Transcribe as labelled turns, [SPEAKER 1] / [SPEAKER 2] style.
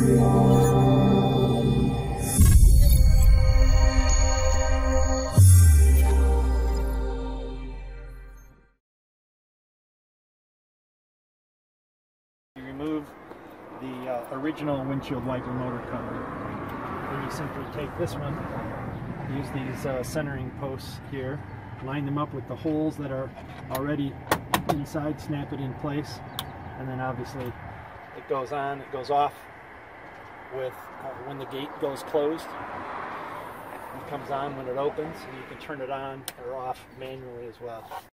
[SPEAKER 1] Remove the original windshield wiper motor cover. Then you simply take this one, use these centering posts here, line them up with the holes that are already inside, snap it in place, and then obviously it goes on, it goes off with when the gate goes closed. It comes on when it opens, and you can turn it on or off manually as well.